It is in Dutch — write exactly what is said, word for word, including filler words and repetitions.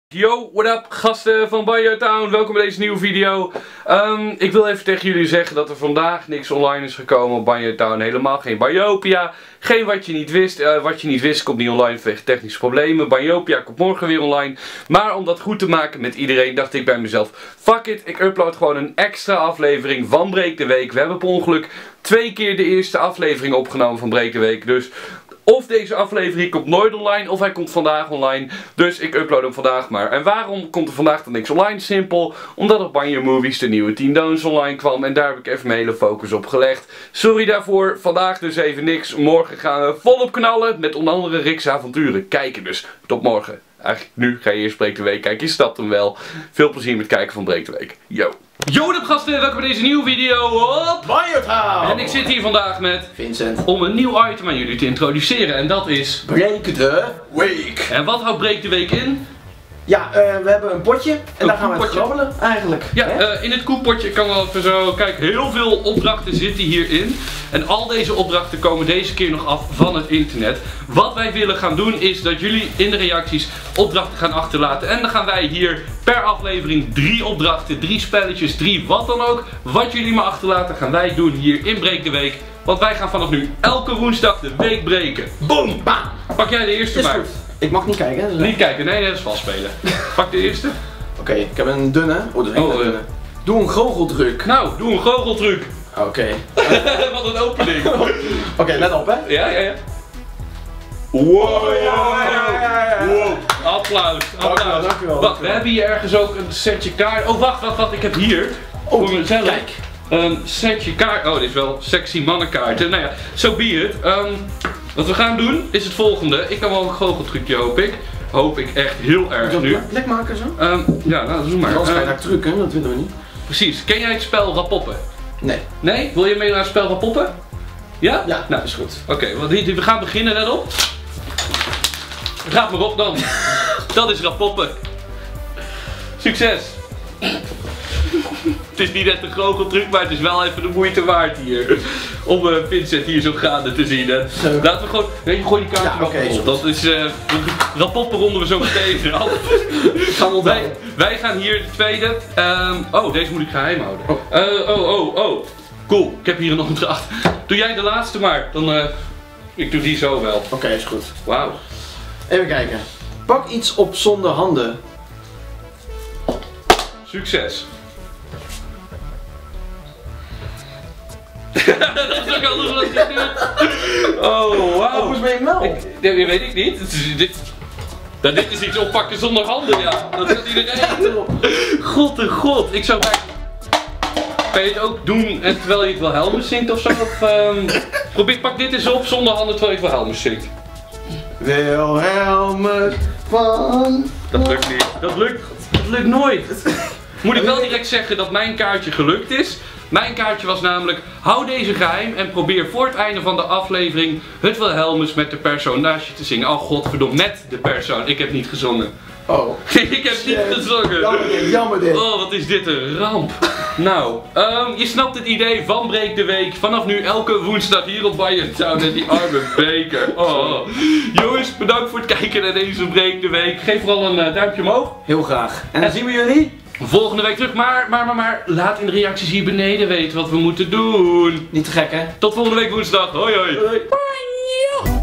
Yo, what up gasten van Banjo Town, welkom bij deze nieuwe video. Um, ik wil even tegen jullie zeggen dat er vandaag niks online is gekomen op Banjo Town. Helemaal geen Banjopia, geen wat je niet wist. Uh, wat je niet wist komt niet online vanwege technische problemen. Banjopia komt morgen weer online. Maar om dat goed te maken met iedereen dacht ik bij mezelf, fuck it, ik upload gewoon een extra aflevering van Breek de Week. We hebben per ongeluk twee keer de eerste aflevering opgenomen van Breek de Week. Dus of deze aflevering komt nooit online, of hij komt vandaag online. Dus ik upload hem vandaag maar. En waarom komt er vandaag dan niks online? Simpel, omdat op Banjo Movies de nieuwe tien Don'ts online kwam. En daar heb ik even mijn hele focus op gelegd. Sorry daarvoor, vandaag dus even niks. Morgen gaan we volop knallen met onder andere Rick's avonturen. Kijken dus, tot morgen. Eigenlijk nu ga je eerst Breek de Week kijken, je snapt hem wel. Veel plezier met het kijken van Breek de Week. Yo! Yo, wat up gasten, welkom bij deze nieuwe video op Banjo Town! En ik zit hier vandaag met Vincent om een nieuw item aan jullie te introduceren. En dat is Breek de Week. En wat houdt Breek de Week in? Ja, uh, we hebben een potje en een daar gaan we het koekpotje. grabbelen eigenlijk. Ja, uh, in het koekpotje kan wel even zo, kijk, heel veel opdrachten zitten hierin. En al deze opdrachten komen deze keer nog af van het internet. Wat wij willen gaan doen is dat jullie in de reacties opdrachten gaan achterlaten. En dan gaan wij hier per aflevering drie opdrachten, drie spelletjes, drie wat dan ook. Wat jullie maar achterlaten gaan wij doen hier in Breek de Week. Want wij gaan vanaf nu elke woensdag de week breken. Boom! Bam! Pak jij de eerste maar. Ik mag niet kijken, hè? Dus niet kijken, nee, dat is vals spelen. Pak de eerste. Oké, okay, ik heb een dunne. Oh, dat is een oh, dunne. Doe een goocheltruc. Nou, doe een goocheltruc. Oké. Okay. Wat een opening. Oké, okay, let op hè. Ja, ja, ja. Wow, ja, ja, ja, ja. Wow. Applaus, applaus. Dankjewel. Wacht, we hebben hier ergens ook een setje kaart. Oh, wacht, wacht, wacht. Ik heb hier oh, voor mezelf kijk. een setje kaart. Oh, dit is wel sexy mannenkaarten. Nou ja, zo so be it. Um, wat we gaan doen is het volgende. Ik kan wel een goocheltrucje, hoop ik. Hoop ik echt heel erg nu. Lek maken zo? Um, ja, nou, doe maar. Anders ga je uh, naar trucken, dat willen we niet. Precies. Ken jij het spel Rapoppen? Nee. Nee? Wil je mee naar het spel Rapoppen? Ja? Ja, nou, is goed. Oké, okay, we gaan beginnen, let op. Gaat maar op dan. Dat is Rapoppen. Succes! Het is niet echt een goocheltruc, maar het is wel even de moeite waard hier. Om uh, Vincent hier zo gaande te zien. Hè. Laten we gewoon. Nee, je gooi die kaartje ja, okay, op. Dat is. Uh, Rapoppen ronden we zo meteen af. wij, wij gaan hier de tweede. Um, oh, deze moet ik geheim houden. Oh. Uh, oh, oh, oh. Cool, ik heb hier een opdracht. Doe jij de laatste maar. Dan. Uh, ik doe die zo wel. Oké, okay, is goed. Wauw. Even kijken. Pak iets op zonder handen. Succes. Dat is ook anders wat je doet. Oh, wauw. Hoe is mijn mel? Ik, dat weet ik niet. Dit is, dit, dat dit is iets oppakken zonder handen, ja. Dat doet iedereen. God de god. Ik zou bij... Kan je het ook doen en terwijl je het Wilhelmus zingt of zo? Of, um... Probeer, pak dit eens op zonder handen terwijl je het Wilhelmus zingt. Wilhelmus van... Dat lukt niet. Dat lukt, dat lukt nooit. Moet ik wel direct zeggen dat mijn kaartje gelukt is. Mijn kaartje was namelijk, hou deze geheim en probeer voor het einde van de aflevering het Wilhelmus met de persoon naast je te zingen. Oh godverdomme, met de persoon. Ik heb niet gezongen. Oh. Ik heb niet gezongen. Jammer dit, jammer dit. Oh, wat is dit een ramp. Nou, um, je snapt het idee van Breek de Week. Vanaf nu elke woensdag hier op Banjo Town en die arme beker. Oh. Jongens, bedankt voor het kijken naar deze Breek de Week. Geef vooral een uh, duimpje omhoog. Heel graag. En dan zien we jullie volgende week terug, maar, maar, maar, maar, laat in de reacties hier beneden weten wat we moeten doen. Niet te gek, hè? Tot volgende week woensdag. Hoi, hoi. Hoi.